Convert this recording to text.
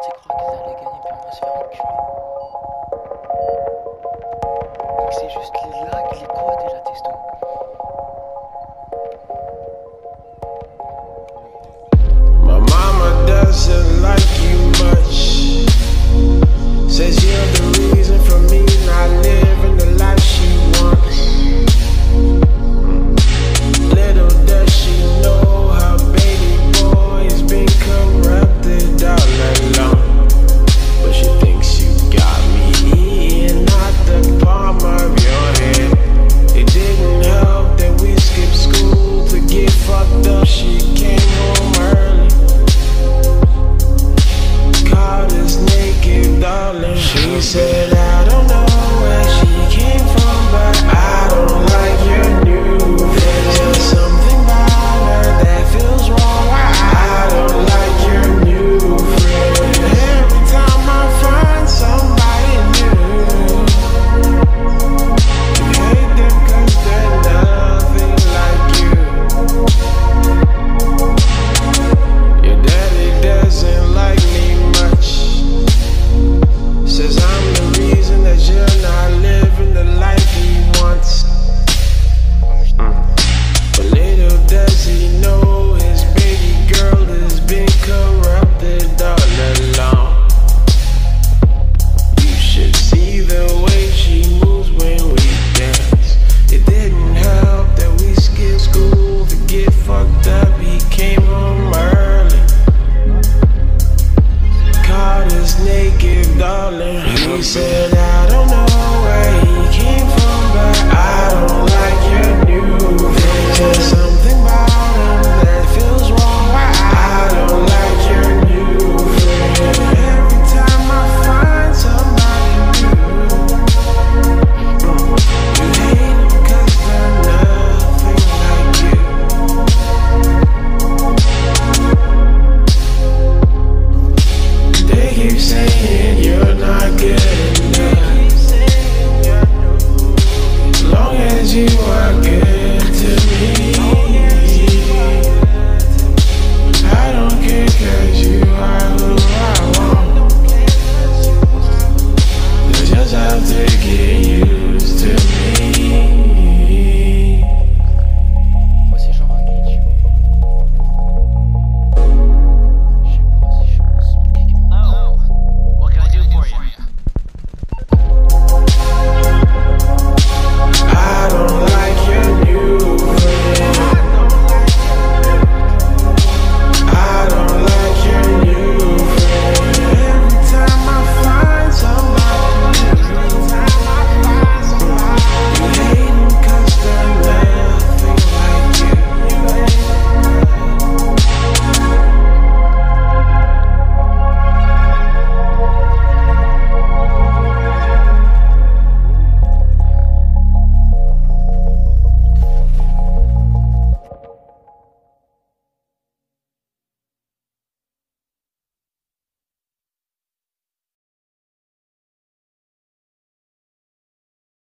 Tu crois qu'ils allaient gagner puis on va se faire enculer. C'est juste les lags, les quads et la testo. My mama doesn't like you much. Says you're the reason for me not living the life she wants. Little does she know her baby boy has been corrupted all along. But she thinks you got me in at the palm of your hand. It didn't help that we skipped school to get fucked up. She came home early, caught us naked, darling. She said, I don't know where she came from, but I don't like your new friend. There's something about her that feels wrong. I don't like your new friend. Every time I find somebody new, I hate them 'cause they're nothing like you. Your daddy doesn't like me much. Says I'm the reason that you're not living the life he wants. But little does he know his baby girl has been corrupted all along. You should see the way she moves when we dance. It didn't help that we skipped school to get fucked up. He came home early, caught us naked, darling. He said, I